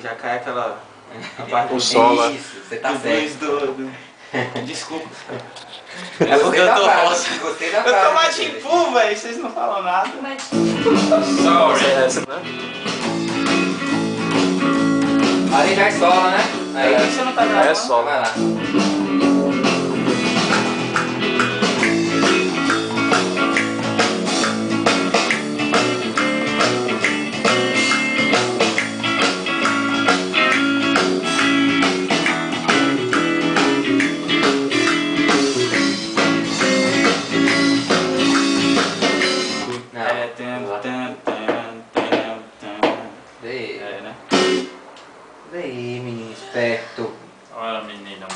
já cai aquela... A parte O sol lá. Isso, você tá do certo. blues Desculpa. Eu porque eu tô falso. Gostei da Eu tô frase. Majin-Buu, velho, vocês não falam nada. Mas Sorry. Essa, né? Ali já é solo, né? Aí Aí você não tá gravando? É solo. vai lá. É, Daí, É, né? daí, menino esperto. Olha, menina.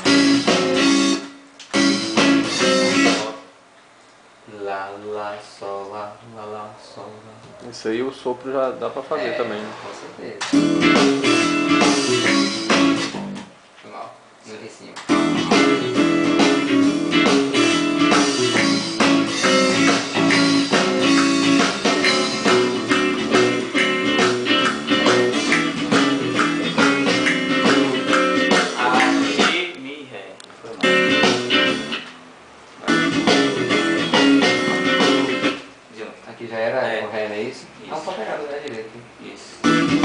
Lá, sol, lá, sol, lá. Isso aí o sopro já dá pra fazer também. Né? Com certeza. Foi mal. Muito em cima. Aqui, mi, ré. Foi mal. De novo. Aqui já era É. o ré, não é isso? Isso. Não, pode pegar do lado direito. Isso.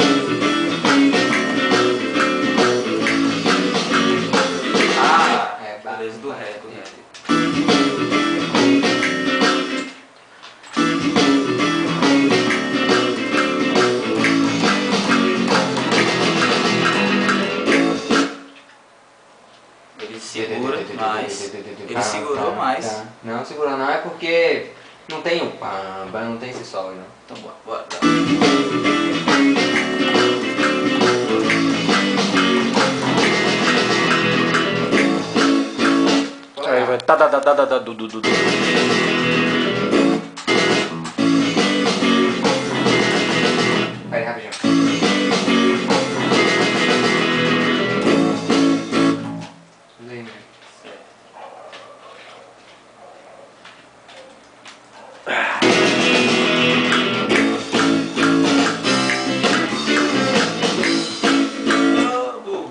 Ah, É, beleza, do ré, do ré. Ele segura mais. Ele segurou mais. Tá. Não, segurou não, é porque não tem o pam, não tem esse sol aí não. Então bora, bora. Aí vai. Tá, du. Pera aí, rapidinho. Tudo aí, né? Oh, burro.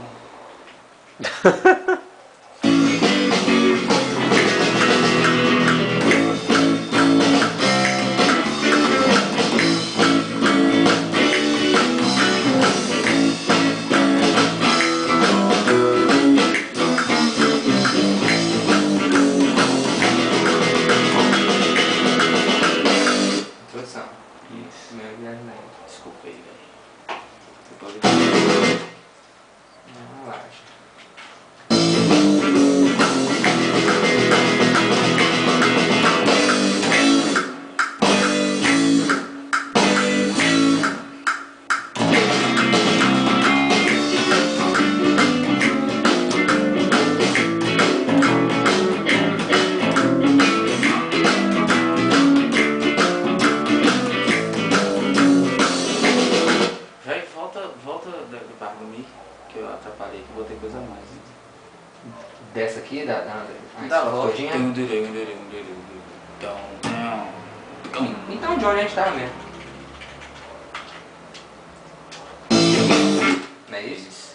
Introdução. Isso. Primeiro viagem daí. Desculpa aí, velho. Depois Não, relaxa. Véi, volta da parte do Mi, que eu atrapalhei, que eu botei coisa a mais. Dessa aqui, da Da estrofe volta. todinha? Então, Então de onde a gente tava mesmo? Não é isso?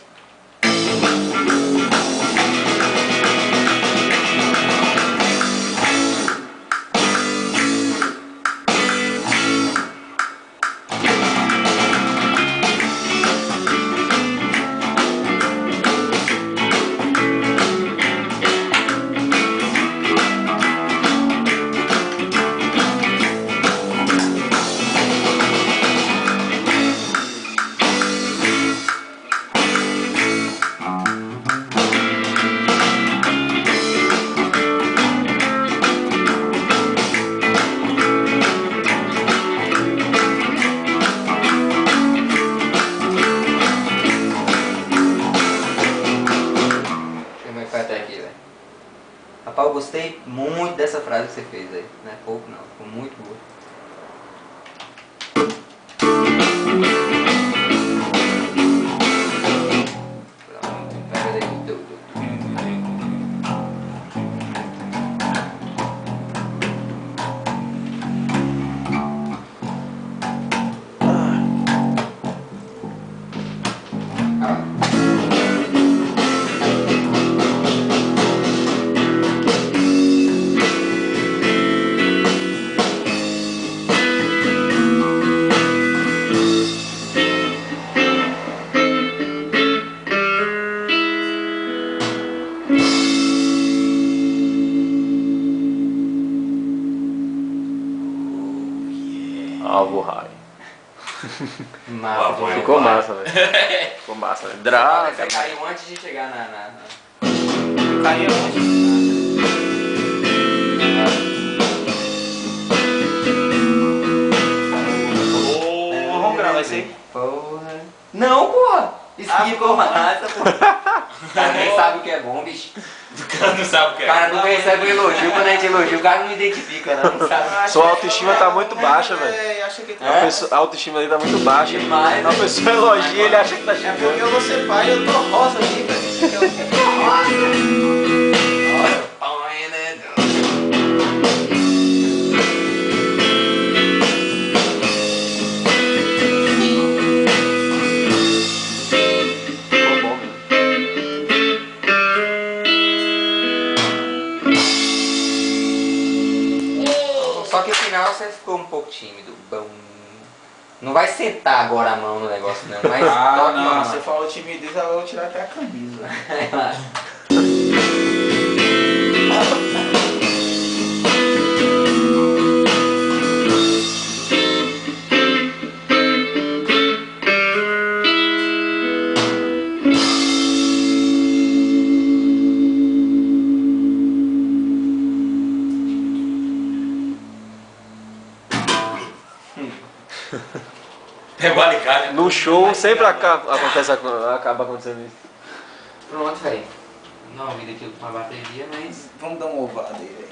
Como é que foi até aqui, velho? Rapaz, eu gostei muito dessa frase que você fez aí. Não é pouco não, ficou muito boa. Pronto, pega daí tudo. Ah, massa. Foi Ficou pai. massa, velho. Ficou massa, velho. Draga. Você caiu antes de chegar na... Caía onde? Vamos gravar isso aí? Porra. Não, porra. Isso aqui ficou massa, porra. O cara nem sabe o que é bom, bicho. O cara não sabe o que O é. cara nunca recebe um elogio, quando a gente elogia, o cara não identifica, não sabe. Sua autoestima tá muito baixa, velho. É, acha que A autoestima dele tá muito baixa. Demais, A pessoa elogia, ele acha que tá É porque chegando. eu vou ser pai e eu tô rosa aqui, velho. Eu tô rosa. Ficou bom, mesmo. Só que no final você ficou um pouco tímido. Bom. Não vai sentar agora a mão no negócio, não. Mas Ah, toque não, uma você falou timidez, agora eu vou tirar até a camisa. Pegou o alicate. No show sempre acaba acontecendo isso. Pronto, velho. Não ouvi aqui com a bateria, mas. Vamos dar uma ovada aí, velho.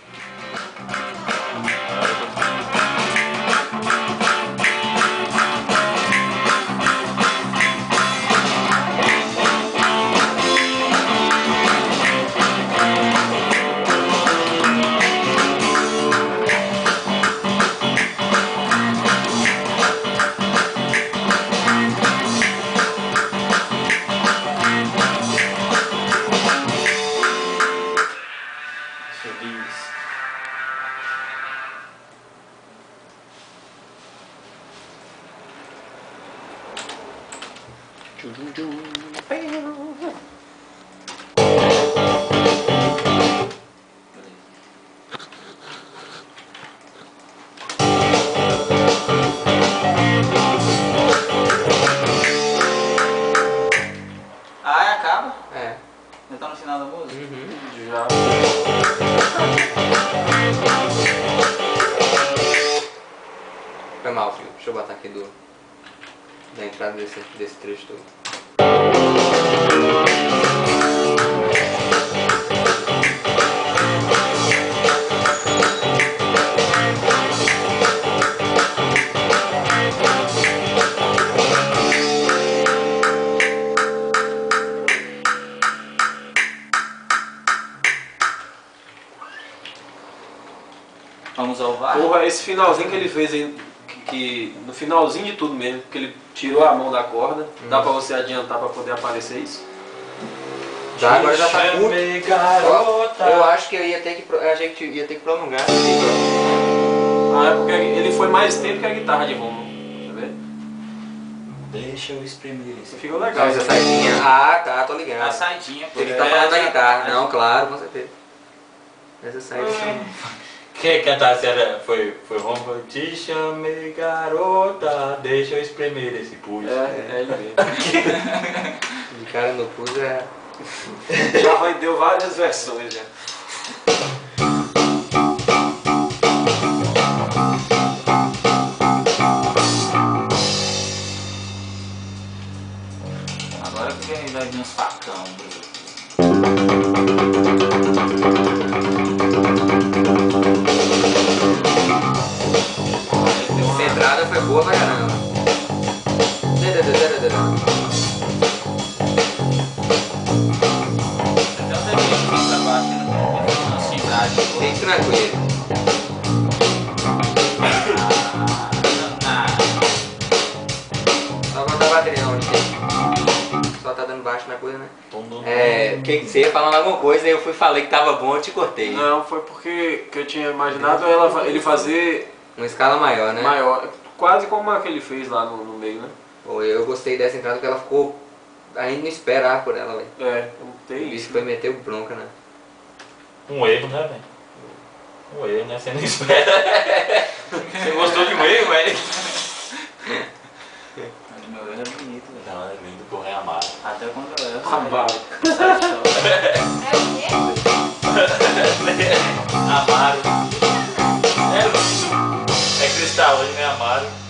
Feliz. Ah, acaba? É. Já tá no final da música? Já. Foi mal, filho. Deixa eu botar aqui da entrada desse trecho todo. Vamos ao VAR? Porra, esse finalzinho que ele fez aí, que no finalzinho de tudo mesmo, que ele tirou a mão da corda, dá pra você adiantar pra poder aparecer isso? Já, agora já tá curto. Chame, garota. Eu acho que eu ia ter que. A gente ia ter que prolongar. Ah, é porque ele foi mais tempo que a guitarra de Romulo, tá vendo? Deixa eu espremer Isso isso. ficou legal. Mas a saidinha. Ah, tá, tô ligado. A saidinha, pô. Ele tá falando da guitarra. Não, claro, com certeza. Essa saidinha. Quem cantasse foi Romulo. Te chamei, garota. Deixa eu espremer esse pulso. É ele mesmo. De cara no pus é. Já vendeu várias versões já. Agora que vai vir uns facão, Bruno. Essa entrada foi boa pra caramba. Até o dedo de pra baixo, né? Assim, prático. Bem tranquilo. Só botar a bateria onde tem. Só tá dando baixo na coisa, né? É, você ia falando alguma coisa, eu falei que tava bom, eu te cortei. Não, foi porque que eu tinha imaginado ele fazer Uma escala maior, né? maior, quase como a que ele fez lá no meio, né? Pô, eu gostei dessa entrada porque ela ficou. Ainda não esperava por ela, velho. É, O tem bicho isso. foi meter o bronca, né? Um erro, né, velho? Um erro, né? Você não espera. Você gostou de um erro, velho? Mas o meu erro é bonito, velho. Não, é lindo, porra, é amado. Até quando eu erro, Amado. sai show. É o quê? Amaro. É lindo. É cristal, hoje não é amaro.